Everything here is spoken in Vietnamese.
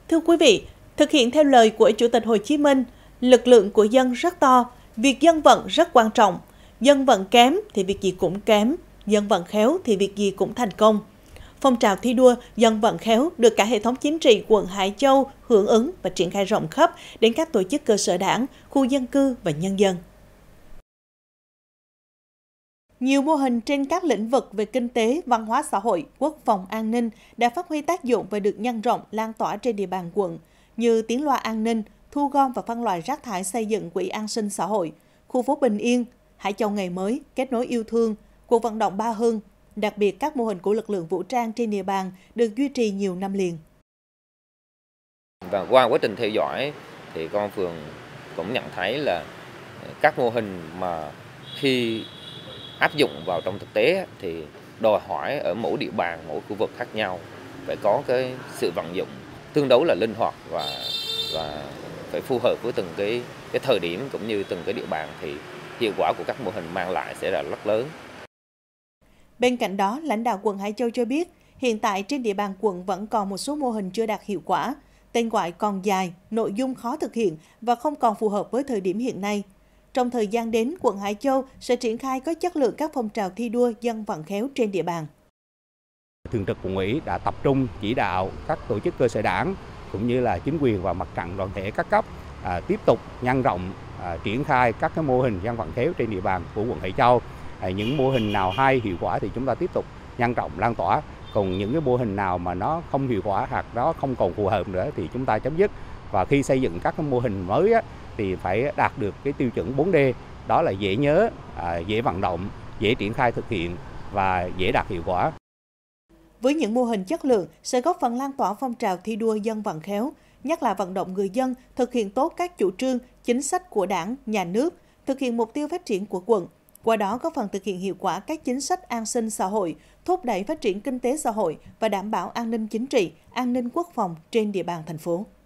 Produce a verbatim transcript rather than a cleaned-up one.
Thưa quý vị, thực hiện theo lời của Chủ tịch Hồ Chí Minh, lực lượng của dân rất to, việc dân vận rất quan trọng. Dân vận kém thì việc gì cũng kém, dân vận khéo thì việc gì cũng thành công. Phong trào thi đua dân vận khéo được cả hệ thống chính trị quận Hải Châu hưởng ứng và triển khai rộng khắp đến các tổ chức cơ sở đảng, khu dân cư và nhân dân. Nhiều mô hình trên các lĩnh vực về kinh tế, văn hóa xã hội, quốc phòng an ninh đã phát huy tác dụng và được nhân rộng, lan tỏa trên địa bàn quận, như tiếng loa an ninh, thu gom và phân loại rác thải, xây dựng quỹ an sinh xã hội, khu phố bình yên, Hải Châu ngày mới, kết nối yêu thương, cuộc vận động Ba Hưng. Đặc biệt, các mô hình của lực lượng vũ trang trên địa bàn được duy trì nhiều năm liền. Và qua quá trình theo dõi thì công an phường cũng nhận thấy là các mô hình mà khi áp dụng vào trong thực tế thì đòi hỏi ở mỗi địa bàn, mỗi khu vực khác nhau phải có cái sự vận dụng tương đối là linh hoạt và và phải phù hợp với từng cái cái thời điểm cũng như từng cái địa bàn thì hiệu quả của các mô hình mang lại sẽ là rất lớn. Bên cạnh đó, lãnh đạo quận Hải Châu cho biết, hiện tại trên địa bàn quận vẫn còn một số mô hình chưa đạt hiệu quả, tên gọi còn dài, nội dung khó thực hiện và không còn phù hợp với thời điểm hiện nay. Trong thời gian đến, quận Hải Châu sẽ triển khai có chất lượng các phong trào thi đua dân vận khéo trên địa bàn. Thường trực quận ủy đã tập trung chỉ đạo các tổ chức cơ sở đảng cũng như là chính quyền và mặt trận đoàn thể các cấp à, tiếp tục nhân rộng à, triển khai các cái mô hình dân vận khéo trên địa bàn của quận Hải Châu. À, những mô hình nào hay hiệu quả thì chúng ta tiếp tục nhân rộng lan tỏa. Còn những cái mô hình nào mà nó không hiệu quả hoặc nó không còn phù hợp nữa thì chúng ta chấm dứt. Và khi xây dựng các cái mô hình mới á, thì phải đạt được cái tiêu chuẩn bốn D, đó là dễ nhớ, à, dễ vận động, dễ triển khai thực hiện và dễ đạt hiệu quả. Với những mô hình chất lượng sẽ góp phần lan tỏa phong trào thi đua dân vận khéo, nhất là vận động người dân thực hiện tốt các chủ trương, chính sách của Đảng, Nhà nước, thực hiện mục tiêu phát triển của quận. Qua đó góp phần thực hiện hiệu quả các chính sách an sinh xã hội, thúc đẩy phát triển kinh tế xã hội và đảm bảo an ninh chính trị, an ninh quốc phòng trên địa bàn thành phố.